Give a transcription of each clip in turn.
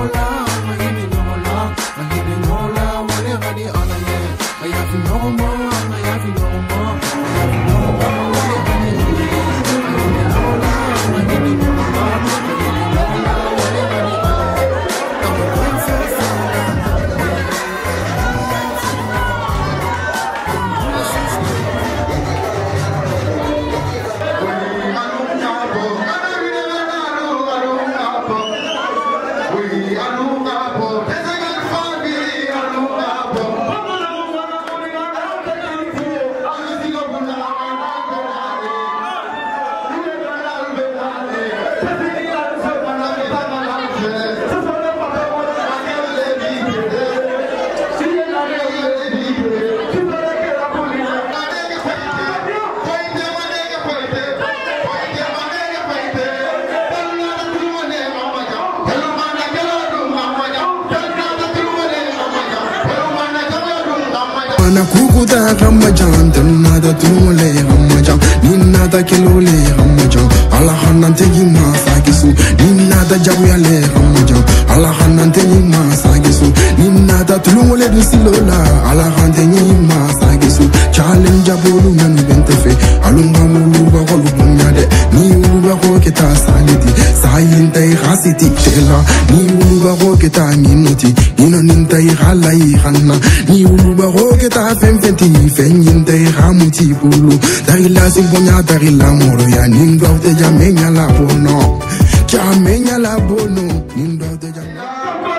Kukuta Ramajan, Tanada Tumule Ramajan, Ninada Kilole Ramajan, Allahanan Tegima Sagisu, Ninada Jawiale Ramajan, Allahanan Tegima Sagisu, Ninada Tumule Silola, Allahan Tegima Sagisu, Challenge Abulu Manu Bentefe, Alunga Muluba Holubunade, Ni Uluba Hoketa Saliti, Sayinte Hasiti, Shela, Ni Uluba Hoketa Minuti, Nino Nintai Halai Hanna, Ni Uluba Hoketa Femfenti, Fenyinte Hamuti Bulu, Darila Simponya, Darila Moro, ya Ningo de Jamenya la Bono, Jamenya la Bono, Ningo de Jamenya.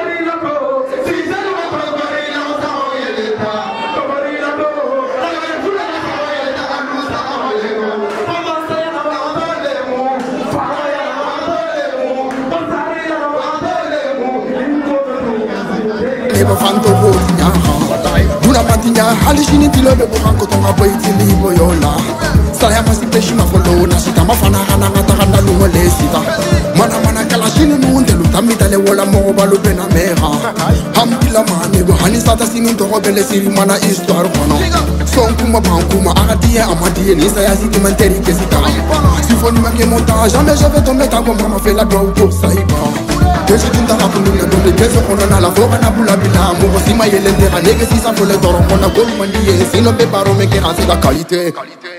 Fanto bonya Duna mantinya halishini pilo be bukanko tonga boiti libo yola Saya masih peshi mafolo na sita mafana hana ngata hana lungo le sita Mana kalashini nuunde lutamita le wola mo balu bena meha Hampila mani go hani sata sini toko bele siri mana histoire kono Sonkuma bankuma agatie amadie ni saya siti manteri kesita Sifoni make montage jamais je vais tomber ta bomba ma fait la doigt pour saïba Deje tunta kapundunga donde deje konona la foga na bula bila Mugo sima yelende hanege sisa fole toro kona golu mandiye Sino be baro meke hansi da qualité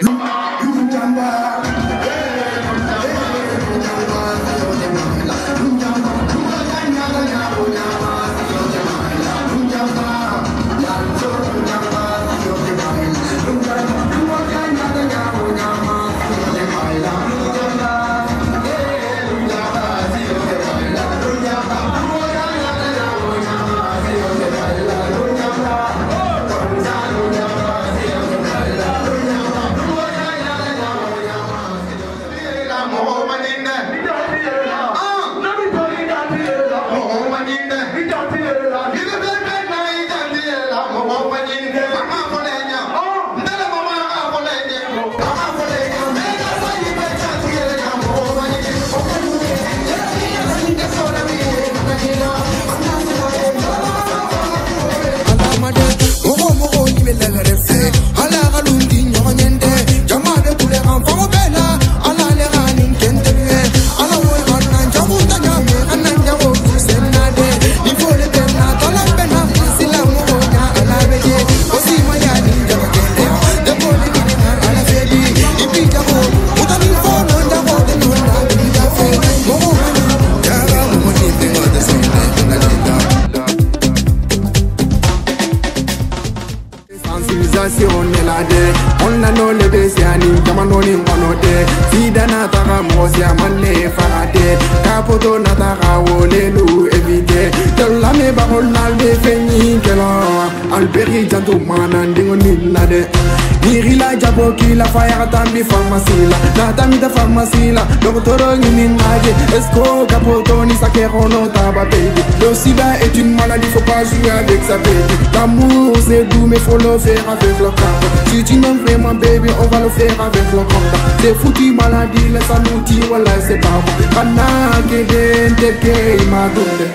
On a no le besiani, Jamanoni monote, Sidana Tara Mosia Mane Farade, Capoto Natara Wolelu évité, de la me barolal de Feni Kela, Alberi Jantuman and Dingoni Nade, Nirila Jaboki, la fire tambi pharmacie, Natami de pharmacie, Doctor Ninage, Esco Capotoni Sakerono Taba baby. Le sida est une maladie, faut pas jouer avec sa baby. L'amour c'est doux, mais faut le faire avec le corps. Si tu m'aimes vraiment baby, on va le faire avec le corps. C'est foutu maladie, laisse un outil, voilà c'est pas bon. Kana keden teke imadunde.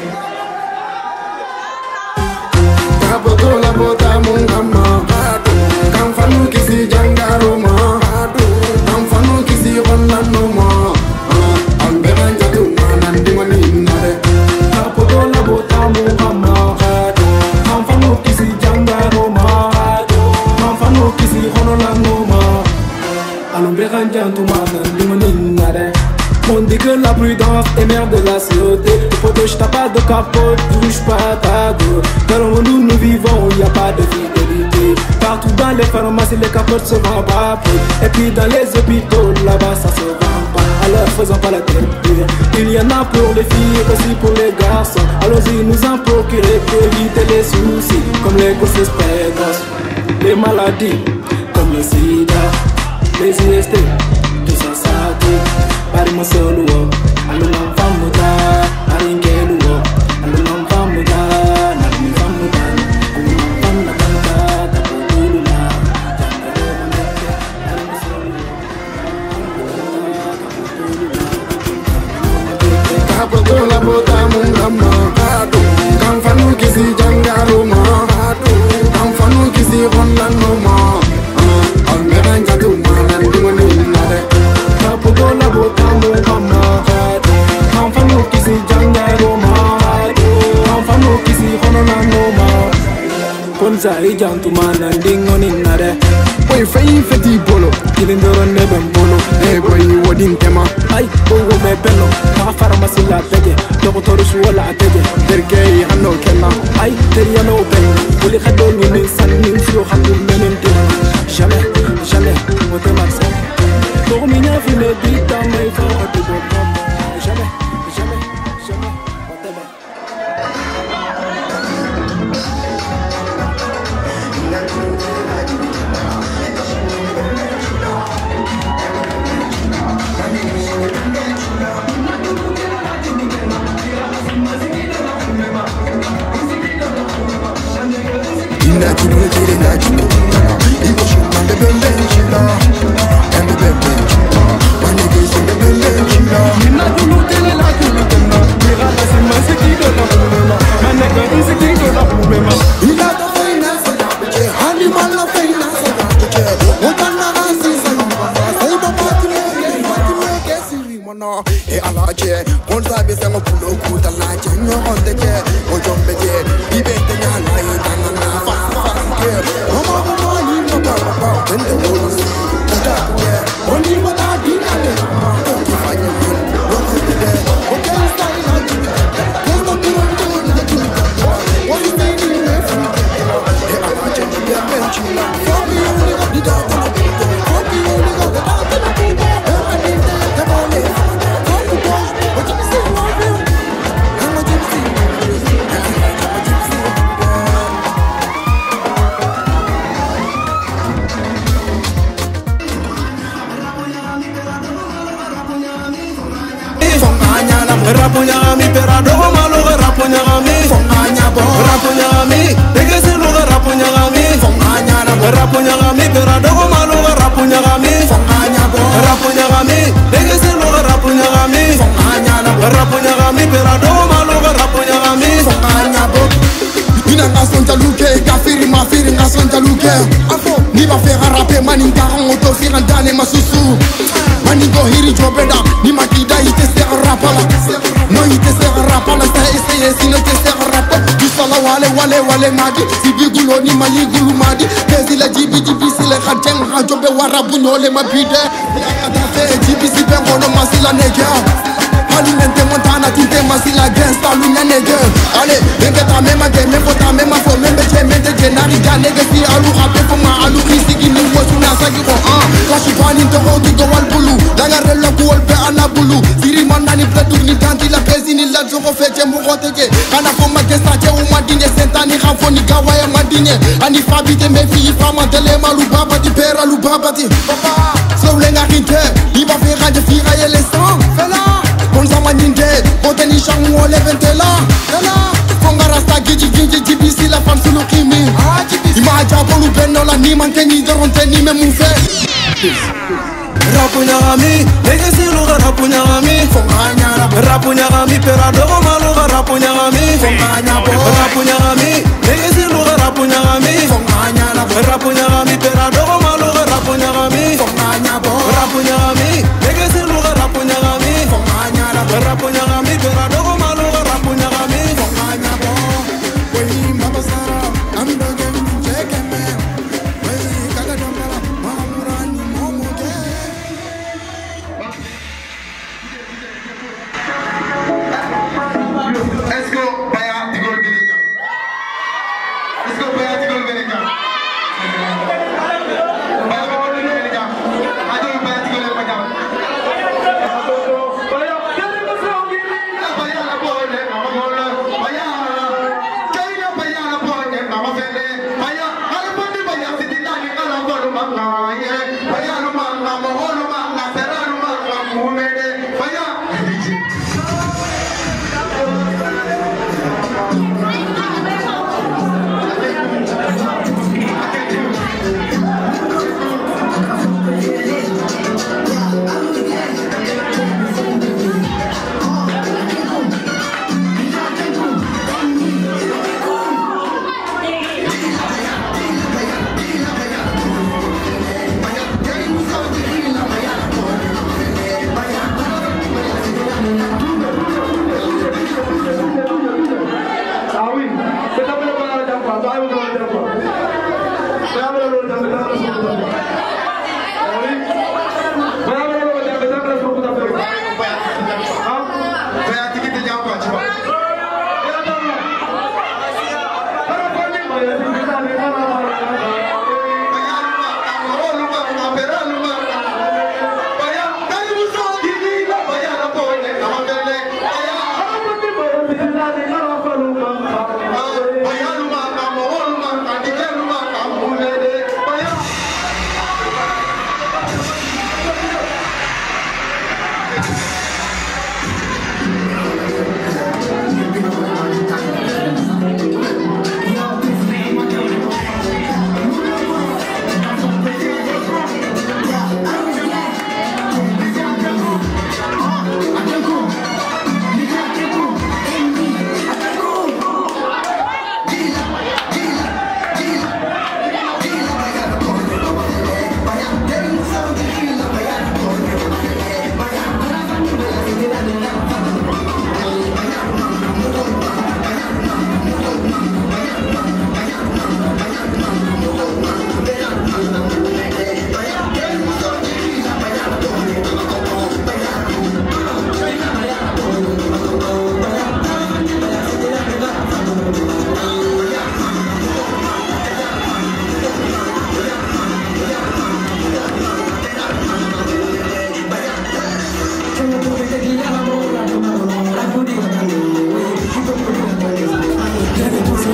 Kapoto la bota mungama. Kamfanu kisi jangaroma. Kamfanu kisi ronanoma. Alberanja tu manandi maninare. Kapoto la bota. pas de capote, touche pas à ta go. Dans le monde où nous vivons, il n'y a pas de fidélité. Partout dans les pharmacies, les capotes se vendent pas. Et puis dans les hôpitaux, là-bas ça se vend pas. Alors faisons pas la tête dure. Il y en a pour les filles, aussi pour les garçons. Allons-y nous en procurer pour éviter les soucis, comme les grossesses précoces, les maladies comme le sida, les IST, tout ça ça tout. Bari mo solo wo, alu nam famuta, bari ngelu wo, alu nam famuta, nam famuta, alu nam famuta, tapulula, jangare meke, bari mo solo wo, Kapotola bota mungama, kamfanu kisi jangaro ma, kamfanu kisi ronlano ma, almeranga tu mana ndimoni nare. Kapotola bota mungama, kamfanu kisi jangaro ma, kamfanu kisi ronlano ma. Konza ijantu mana ndingoni nare. Boy fei feti bolo, Kilindoro nebe mbolo. hey boy wodin tema, Ay, bogo me pelo, na pharmacie la pege, docteur Chouala atege. dergei hanno kenna. Ay, teriano ben, oli khadol ni sanni fio khadul menen te. Jamais, jamais, mote marsa. Pour minya fine bita mai fa khadu do. Jamais, jamais, jamais, mote ba. Inna chino chile na chino, iko shina de belle chila, and the belle chila, pani kisi de belle chila. Inna chulu tele la chulu tenna, mira la sima sekito la problema, maneka insekito la problema. Ila da feina sa da che, hani mala feina sa da che. Otana hasi sa yuma, sai baba tule ke siri mana. E ala che, konsa be sa mo pulo kuta la che, no onde che, o jombe che, ibente nya na ita na fa fa ke. Mama mama ni mama, tende wo si, ta ke, oni mata di na le, ki fa ni, wo ko de, o ke style na chi, ko to tu na chi, wo ni ni ne fa, e ala che ni be menchula, for me only got the dog on the door, for me only got the dog on the door, e ni te mo le, for you boys, what you say love you, I'm a gypsy, Rapunyami pera dogo malo rapunyami rapunyami degese lo rapunyami rapunyami pera dogo malo rapunyami rapunyami degese lo rapunyami rapunyami pera dogo malo rapunyami. Ina ngasonja luke, kafiri mafiri ngasonja luke. Ni ba fera rape mani nkaran oto fira ndane masusu. Mani go hiri jobeda, ni makida ite se rapala. No ite se rapala, sa ese sino te se rapa. Du sala wale madi, sibi gulo ni mali gulu madi. Pezi la jibi sile khateng ha jobe warabu nyole mabide. Fe jibi si pe ngono masila nega. Alimente montana tinte masila gangsta lunya nega. Ale, benge ta mema ge mefo ta mema fo membe che mente genari ga nega fi alu rape fo ma alu kisigi ni wosu na sagi ko Kashi pani to go to wal bulu. Daga relo ku wal pe anabulu. Siri mandani platur ni tanti la pezi ni la zoko feche mu goteke. Kana fo ma gesta che u madinye sentani khafo ni gawa ya madinye. Ani fabite me fi fama tele malu baba di pera lu baba di. Papa, slow lenga kinte. Iba fi raje fi raye les sang. Fela. Konza maninde, kote ni shangu ole ventela. Fela. Konga rasta giji jibisi la fan sulu kimi. Ima aja bolu benola ni manke ni doronte ni me mufe. Rapunyami, degese lo rapunyami, rapunyami pera dogo malo rapunyami, rapunyami, degese lo rapunyami, rapunyami pera dogo malo rapunyami, rapunyami, degese lo rapunyami, rapunyami pera dogo malo rapunyami. Let's go.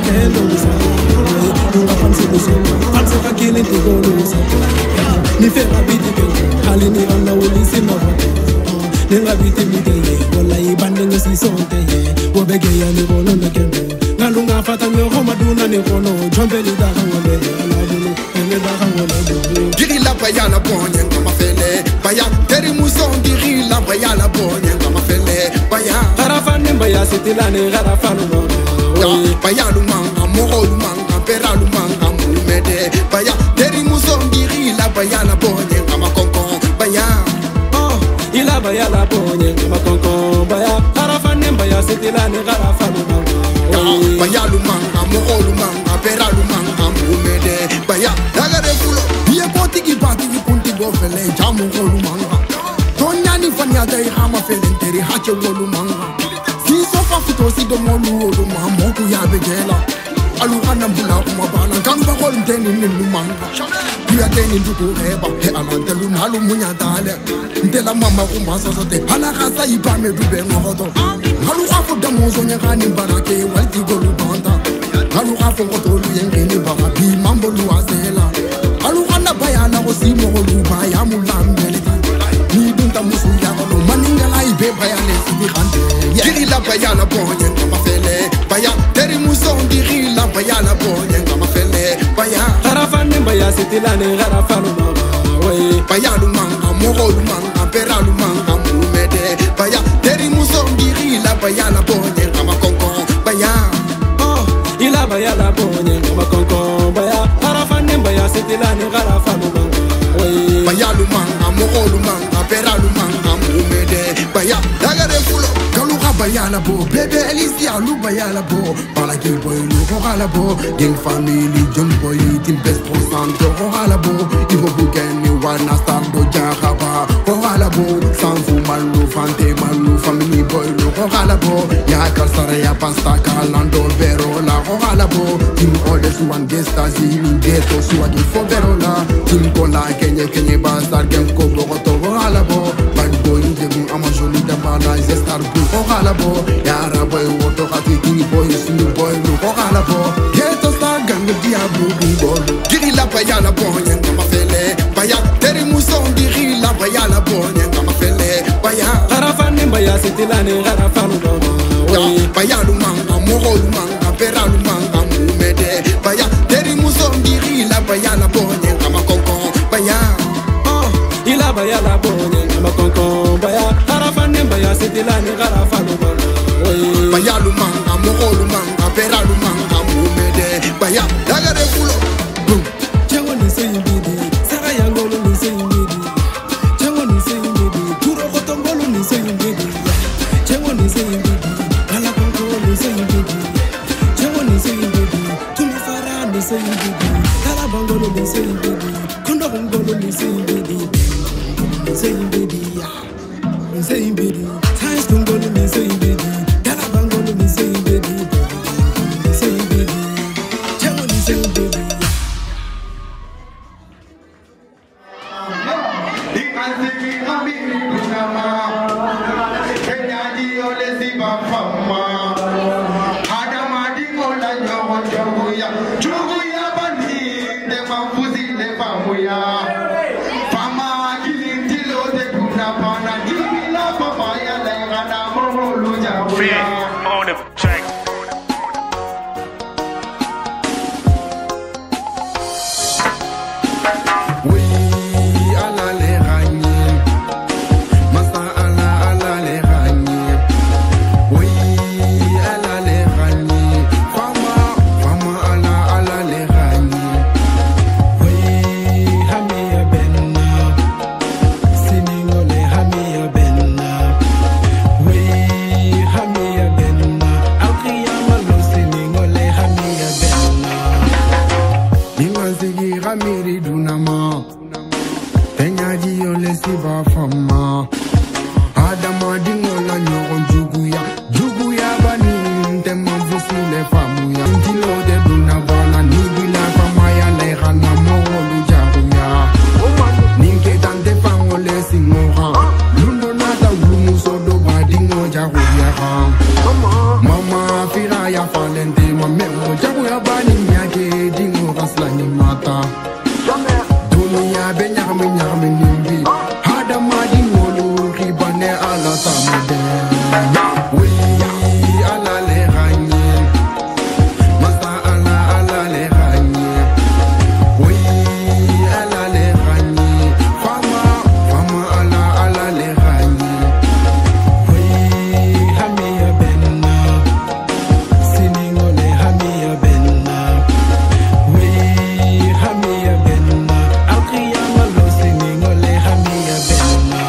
kendo nunga panse kusema panse kakili tigolusa nifera biti kendo halini randa ulisi mavote nenga biti miteye wala ibande ngesi sonte wobege ya ni bono na kendo ngalunga fata nyoho maduna ni kono jombeli da ngole alabulu ene da ngole diri la bayala bonye ngama fele baya teri muson diri la bayala bonye ngama fele baya tarafane baya sitilane garafanu bayalu manga moro manga peralu manga mulmede baya teri muson diri la bayala bonye ngama konkon baya ila bayala bonye ngama konkon baya tarafane baya sitilane garafanu bayalu manga moro manga peralu manga mulmede baya dagare fulo ye kotiki bati kunti go fele jamu golu manga tonyani fanya dai hama fele teri hache golu manga si sofa fito si do molu olu mamo ku ya begela alu kana bula kuma bana kamba gol teni ni manga ya teni nduko eba he alante lu nalu munya dale ntela mama kuma soso te hala kasa ibame dube ngoto alu afo damo zonya kani barake walti golu banta alu afo ngotolu yengeni baba bi mambo lu azela alu kana bayana ko si mo lu baya mulambele ni dunta musu ya no maningala ibe bayane si khande diri la bayana bonye ngama fele baya teri muso diri la bayana bonye ngama fele baya tarafane baya sitilane garafanu way baya lu manga moro lu manga peralu manga mulmede baya teri muso diri la bayana bonye ngama konkon baya ila bayala bonye ngama konkon baya tarafane baya sitilane garafanu way bayalu manga moro lu manga peralu manga mulmede baya dagare fulo kaluka bayala bo bebe Elisia lu bayala bo para que boy lu kokala bo gang family john boy team best % kokala bo ibo bugeni wana star do jahaba kokala bo sanfu malu fante malu family boy lu kokala bo ya kasara ya pasta kalando vero la kokala bo team all the one guest azili geto swagi fo vero la team kola kenye basta gen ko bogoto kokala bo bad boy degu amajoli da bana star bu kokala bo yara boy woto khati kini boy sunu boy lu kokala bo geto star gang diablo bol diri la bayala bonye ngama fele baya teri muson diri la bayala bonye ngama fele baya tarafane baya sitilane garafanu bayalu manga moro manga peralu manga mulmede baya teri muson diri la bayala bonye ngama konkon baya ila bayala bonye ngama konkon baya tarafane baya sitilane garafanu bayalu manga moro manga peralu manga mulmede baya dagare fulo chengo ni seyimbidi sara yangolo ni seyimbidi chengo ni seyimbidi turo kotongolo ni seyimbidi chengo ni seyimbidi ala konko ni seyimbidi chengo ni seyimbidi tunifara ni seyimbidi kala bangolo ni seyimbidi kundo ngolo ni seyimbidi seyimbidi ya seyimbidi tais ngolo ni seyimbidi kala bangolo ni seyimbidi seyimbidi chengo ni seyimbidi On the track. Oui, ala le ranye, masa ala le ranye. Oui, ala le ranye, fama ala le ranye. Oui, hamia benna, siningole hamia benna. Oui, hamia benna, alqiyama lo siningole hamia benna. Ninganzigi ramiri dunama, penyaji yole siba fama. Adama dingola nyoron juguya bani ntema vusule famuya. Ntilo de dunabana nibila famaya leghana molu jaguya. Ninke tante fangole singora, lundo nata lumuso do badingo jaguya. Mama fira ya falente. de ma memo jabu ya bani nyake dingo rasla ni mata dunia be nyame nimbi hada madi ngolu ribane ala tamade oui ala le ranye masa ala le ranye oui ala le ranye fama ala le ranye oui hamia benna siningole hamia benna oui hamia benna alqiyama lo siningole hamia benna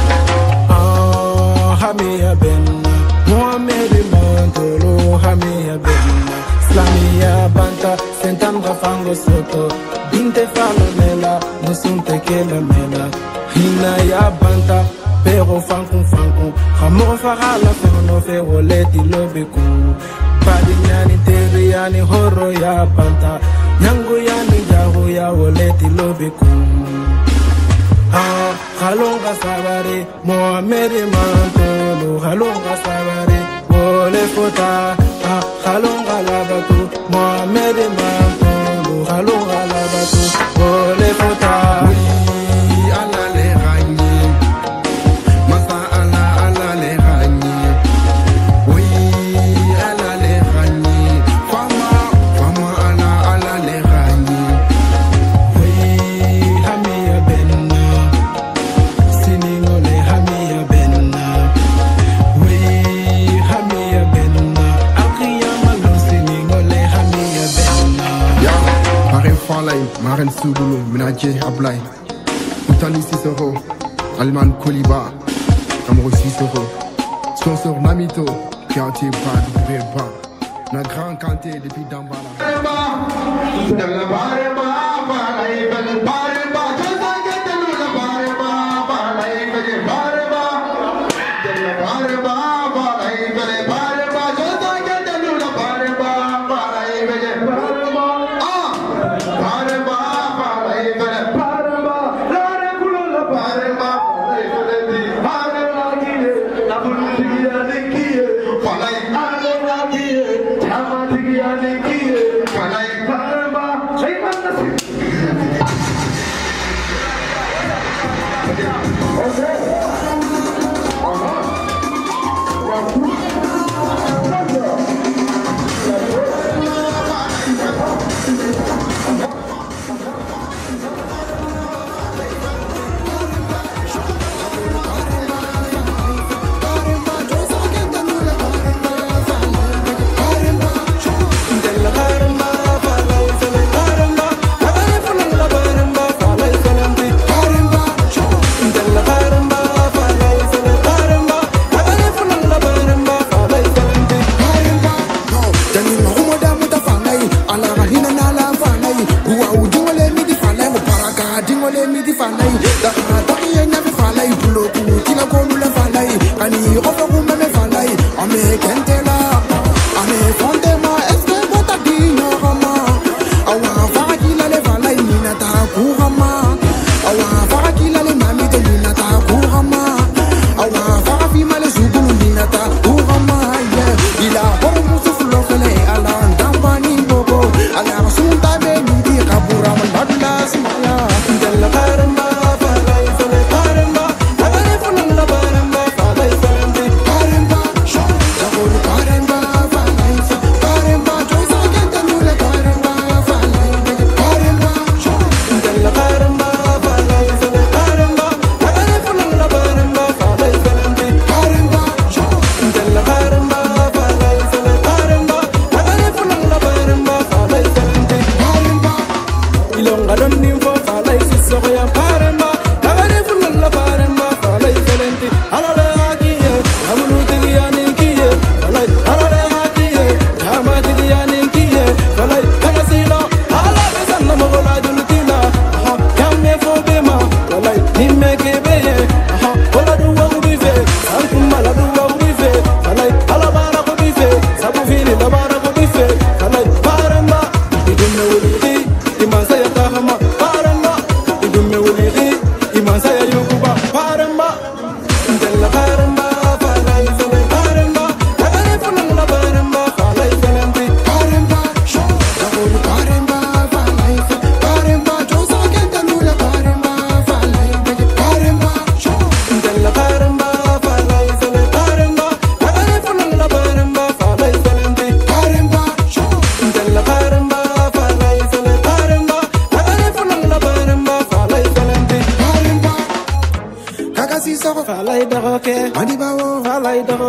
hamia benna Muhammad mantolo hamia benna Islamia banta sentam gafango soto binte falonela musunte kela mela hina ya banta pero fankun khamo fahala fono fe woleti lobeku badi nyani teri yani horo ya banta nyango yani jaho ya woleti lobeku halonga sabare Muhammad mantolo halonga sabare wole fota halonga labatu Muhammad mantolo halonga labatu wole fota ala le ranye masa ala le ranye oui ala le ranye fama ala le ranye oui hamia benna siningole hamia benna oui hamia benna alqiyama lo siningole hamia benna ya maren falay maren sugulu minaje ablay Utali Sissoko Alman Koliba Amro Sissoko sponsor Namito quartier Bad Beba na grand canté depuis Dambala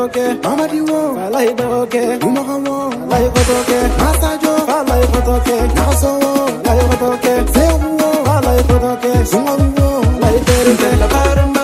kotoke Amadi wo Falai doke Umaka wo Falai kotoke Masajo Falai kotoke Nakaso wo Falai kotoke Sewu wo Falai kotoke Sungaru wo Falai terke La parma